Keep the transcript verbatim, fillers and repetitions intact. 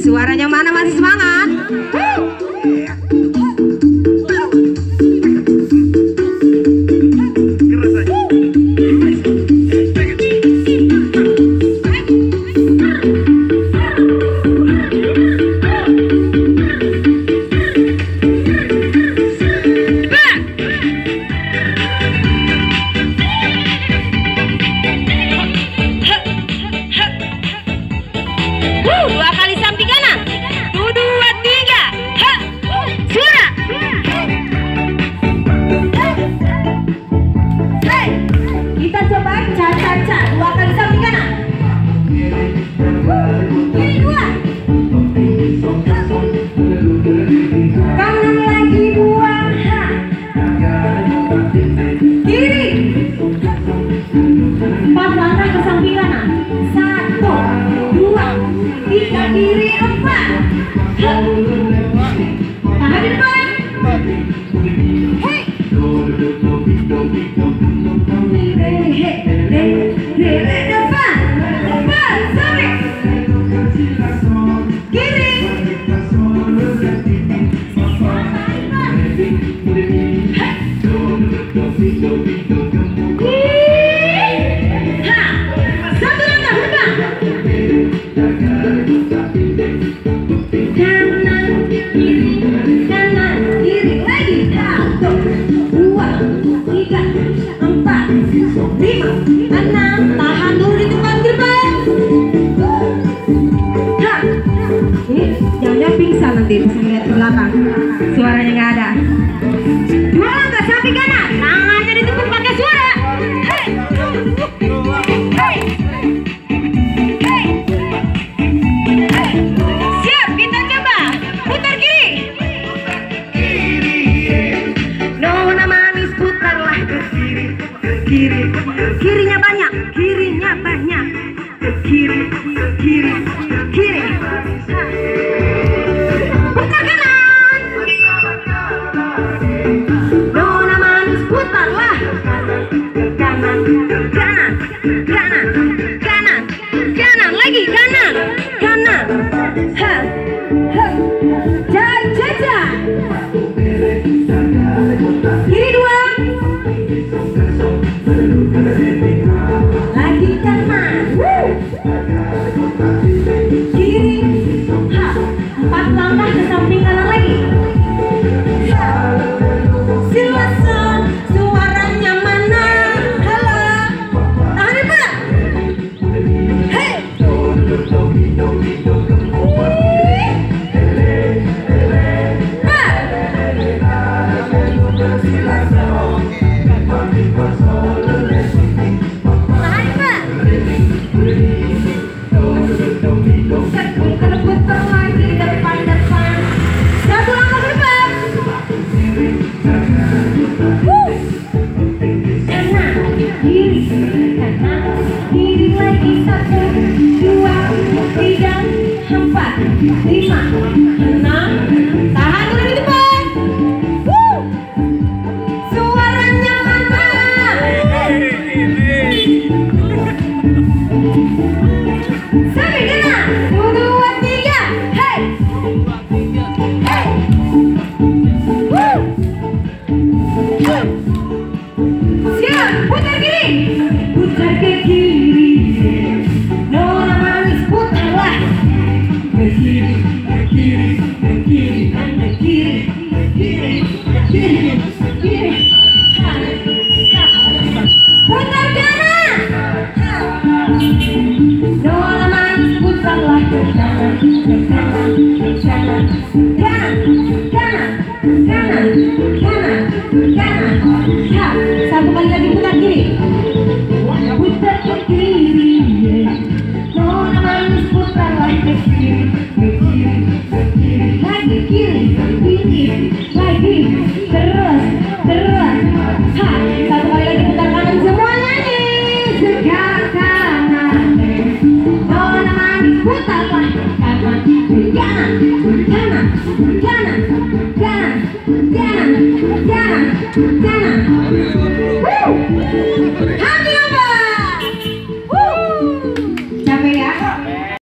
Suaranya mana masih semangat? Dua kali samping kanan. Dua, dua, tiga. Ha. Suara. Hey. Kita coba ca-ca-ca. Dua kali samping kanan. Kiri dua. Kanan lagi dua. Ha. Kiri. Empat langkah ke samping kanan. Satu, dua, tiga, kiri, empat. Tangan di depan. Hei. Hei, hei, hei, depan. Depan, sampai. Kiri. Ha. Satu langkah ke depan. Kanan, kiri, kanan, kiri, lagi. Satu, dua, tiga, empat, lima, enam. Tahan dulu di depan gerbang. Ha. Ini jangan pingsan nanti bisa melihat ke belakang. Suaranya nggak ada. Dua langkah samping kanan. Tangannya ditepuk pakai suara. Hei. Hei. Hei. Hei. Siap, kita coba putar kiri. Nona manis putarlah ke kiri, ke kiri, kirinya banyak, kirinya banyak, ke kiri, ke kiri, ke kiri. Putar kanan. Nona manis putarlah ke kanan, ke kanan, kanan, kanan, kanan lagi kanan, kanan. Ha, ha, ja, ja, ja. Kiri dua. Lagi kanan. Kiri. Ha, empat langkah ke samping kanan lagi. Ha. Silakan, suaranya mana? Halo. Tahan di depan. Hei. Putar lagi depan-depan. Satu langkah ke depan. Wuh. Kanan, kiri, kanan, kiri lagi. Satu, dua, tiga, empat, lima, enam. Tahan dulu di depan. Wuh. Suaranya mana? Sampai kanan. Dua, tiga. Hei. Hei. Wuh. Siap, putar kiri. Putar ke kiri. Nona manis putarlah ke kiri, ke kiri, ke kiri, ke kiri, ke kiri, ke kiri, ke kiri. Ha. Ha. Putar kanan. Ha. Nona manis putarlah ke kanan, ke kanan, ke kanan, kanan, kanan, kanan, kanan, kanan. Ha. Satu kali lagi putar kiri. Putar ke kiri. Nona manis putarlah ke kiri, ke kiri, ke kiri. Lagi kiri, kiri, lagi. Terus, terus. Ha. Satu kali lagi putar kanan semuanya nih. Segar kanan. Nona manis putarlah.